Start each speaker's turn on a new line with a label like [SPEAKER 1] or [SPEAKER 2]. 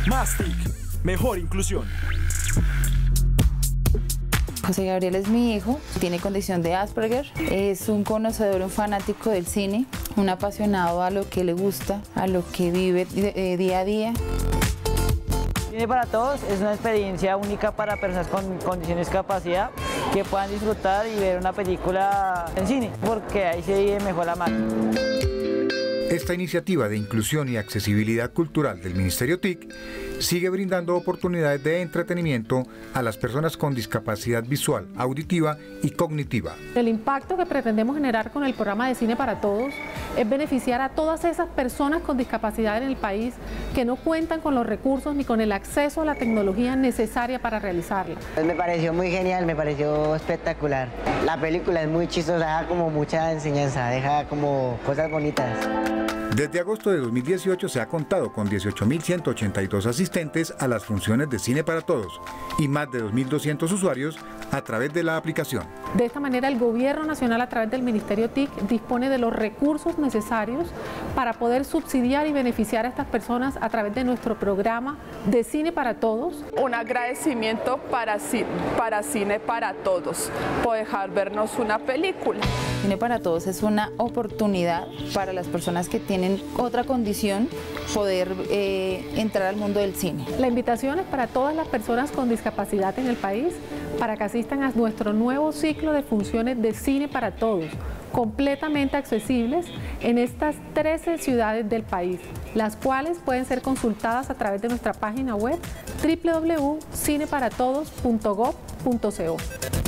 [SPEAKER 1] Más TIC, mejor inclusión.
[SPEAKER 2] José Gabriel es mi hijo, tiene condición de Asperger, es un conocedor, un fanático del cine, un apasionado a lo que le gusta, a lo que vive día a día.
[SPEAKER 3] Cine para Todos es una experiencia única para personas con condiciones de discapacidad que puedan disfrutar y ver una película en cine, porque ahí se vive mejor la máquina.
[SPEAKER 4] Esta iniciativa de inclusión y accesibilidad cultural del Ministerio TIC sigue brindando oportunidades de entretenimiento a las personas con discapacidad visual, auditiva y cognitiva.
[SPEAKER 5] El impacto que pretendemos generar con el programa de Cine para Todos es beneficiar a todas esas personas con discapacidad en el país que no cuentan con los recursos ni con el acceso a la tecnología necesaria para realizarla.
[SPEAKER 6] Me pareció muy genial, me pareció espectacular. La película es muy chistosa, deja como mucha enseñanza, deja como cosas bonitas.
[SPEAKER 4] Desde agosto de 2018 se ha contado con 18.182 asistentes a las funciones de Cine para Todos y más de 2.200 usuarios a través de la aplicación.
[SPEAKER 5] De esta manera, el Gobierno Nacional, a través del Ministerio TIC, dispone de los recursos necesarios para poder subsidiar y beneficiar a estas personas a través de nuestro programa de Cine para Todos.
[SPEAKER 7] Un agradecimiento para Cine para Todos por dejar vernos una película.
[SPEAKER 2] Cine para Todos es una oportunidad para las personas que tienen otra condición poder entrar al mundo del cine.
[SPEAKER 5] La invitación es para todas las personas con discapacidad en el país para que asistan a nuestro nuevo ciclo de funciones de Cine para Todos, completamente accesibles en estas 13 ciudades del país, las cuales pueden ser consultadas a través de nuestra página web www.cineparatodos.gov.co.